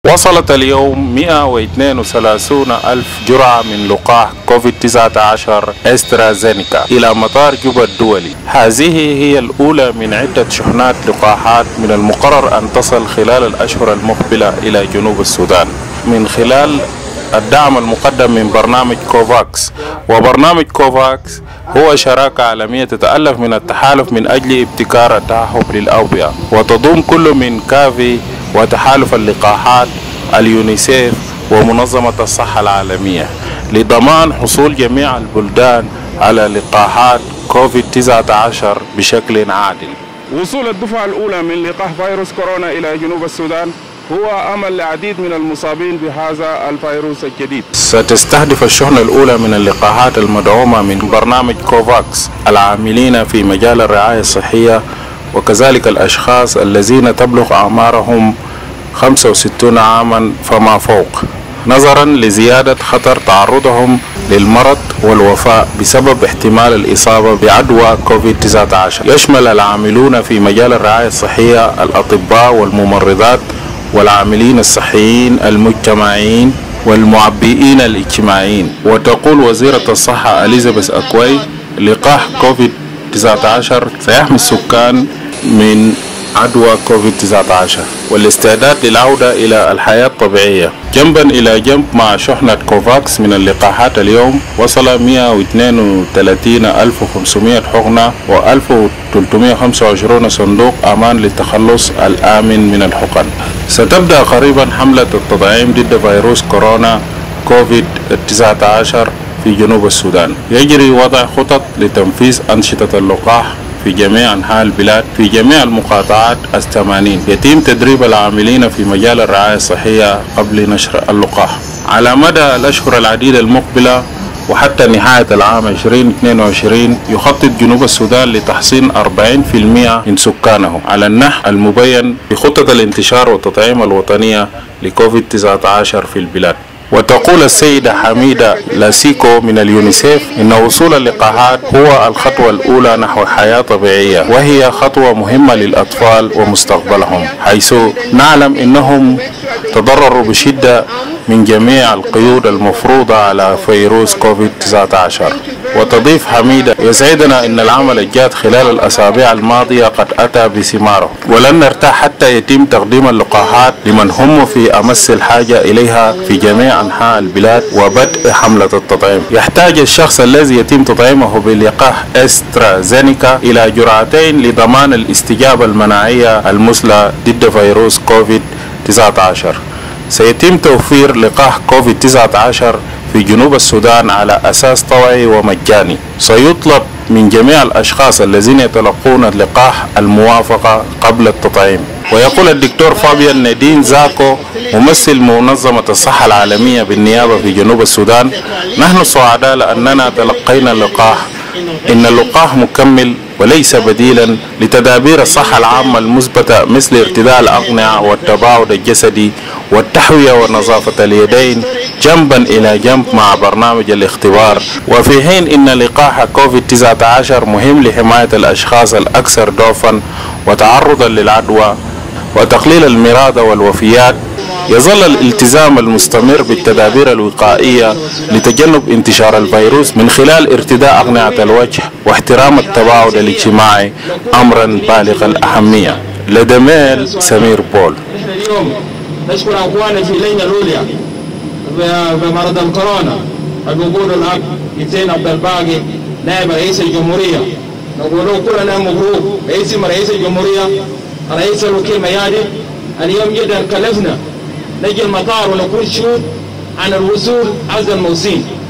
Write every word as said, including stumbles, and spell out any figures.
وصلت اليوم مئة واثنين وثلاثين ألف جرعة من لقاح كوفيد تسعة عشر استرازينيكا إلى مطار جوبا الدولي. هذه هي الأولى من عدة شحنات لقاحات من المقرر أن تصل خلال الأشهر المقبلة إلى جنوب السودان من خلال الدعم المقدم من برنامج كوفاكس. وبرنامج كوفاكس هو شراكة عالمية تتألف من التحالف من أجل ابتكار التعهب للأوبئة، وتضم كل من كافي وتحالف اللقاحات، اليونيسيف، ومنظمة الصحة العالمية لضمان حصول جميع البلدان على لقاحات كوفيد تسعة عشر بشكل عادل. وصول الدفعة الأولى من لقاح فيروس كورونا إلى جنوب السودان هو أمل العديد من المصابين بهذا الفيروس الجديد. ستستهدف الشحنة الأولى من اللقاحات المدعومة من برنامج كوفاكس العاملين في مجال الرعاية الصحية، وكذلك الأشخاص الذين تبلغ أعمارهم خمسة وستين عاما فما فوق، نظرا لزيادة خطر تعرضهم للمرض والوفاة بسبب احتمال الإصابة بعدوى كوفيد تسعة عشر. يشمل العاملون في مجال الرعاية الصحية الأطباء والممرضات والعاملين الصحيين المجتمعيين والمعبئين الاجتماعيين. وتقول وزيرة الصحة إليزابيث أكوي لقاح كوفيد تسعة عشر سيحمي السكان من عدوى كوفيد تسعة عشر والاستعداد للعودة إلى الحياة الطبيعية. جنبا إلى جنب مع شحنة كوفاكس من اللقاحات اليوم وصل مئة واثنين وثلاثين ألف وخمسمئة حقنة و ألف وثلاثمئة وخمسة وعشرين صندوق أمان للتخلص الآمن من الحقن. ستبدأ قريبا حملة التطعيم ضد فيروس كورونا كوفيد تسعة عشر في جنوب السودان. يجري وضع خطط لتنفيذ أنشطة اللقاح في جميع أنحاء البلاد في جميع المقاطعات الثمانين. يتم تدريب العاملين في مجال الرعاية الصحية قبل نشر اللقاح. على مدى الأشهر العديدة المقبلة وحتى نهاية العام ألفين واثنين وعشرين يخطط جنوب السودان لتحصين أربعين بالمئة من سكانه على النحو المبين بخطة الانتشار والتطعيم الوطنية لكوفيد تسعة عشر في البلاد. وتقول السيدة حميدة لاسيكو من اليونيسيف إن وصول اللقاحات هو الخطوة الأولى نحو حياة طبيعية، وهي خطوة مهمة للأطفال ومستقبلهم، حيث نعلم إنهم تضرروا بشدة من جميع القيود المفروضة على فيروس كوفيد تسعة عشر. وتضيف حميدة: يسعدنا أن العمل الجاد خلال الأسابيع الماضية قد أتى بثماره، ولن نرتاح حتى يتم تقديم اللقاحات لمن هم في أمس الحاجة إليها في جميع أنحاء البلاد وبدء حملة التطعيم. يحتاج الشخص الذي يتم تطعيمه بلقاح استرازينيكا إلى جرعتين لضمان الاستجابة المناعية المثلى ضد فيروس كوفيد تسعة عشر. سيتم توفير لقاح كوفيد تسعة عشر في جنوب السودان على أساس طوعي ومجاني. سيطلب من جميع الأشخاص الذين يتلقون اللقاح الموافقة قبل التطعيم. ويقول الدكتور فابيان نادين زاكو ممثل منظمة الصحة العالمية بالنيابة في جنوب السودان: نحن سعداء لأننا تلقينا اللقاح. إن اللقاح مكمل وليس بديلا لتدابير الصحة العامة المثبتة مثل ارتداء الأقنعة والتباعد الجسدي والتحوية ونظافة اليدين جنبا إلى جنب مع برنامج الاختبار. وفي حين إن لقاح كوفيد تسعة عشر مهم لحماية الأشخاص الأكثر ضعفا وتعرضا للعدوى وتقليل المرضى والوفيات، يظل الالتزام المستمر بالتدابير الوقائية لتجنب انتشار الفيروس من خلال ارتداء أقنعة الوجه واحترام التباعد الاجتماعي أمرا بالغ الأهمية. لدميل سمير بول. نشكر أخواننا في اللجنة العليا في مرض الكورونا، الوجود الأب حسين عبد الباقي نائب رئيس الجمهورية، نقول كلنا مبروك رئيس رئيس الجمهورية رئيس الوكيل ميادي. اليوم جدا كلفنا نجي المطار ونكون شهود عن الوصول هذا الموسم.